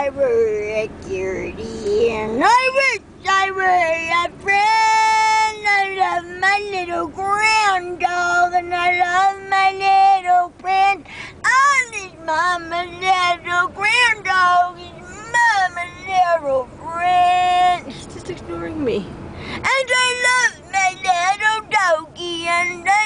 I were a cutie, and I wish I were a friend. I love my little ground dog, and I love my little friend. I'm his mama's little ground dog, his mama's little friend. He's just ignoring me. And I love my little doggy, and I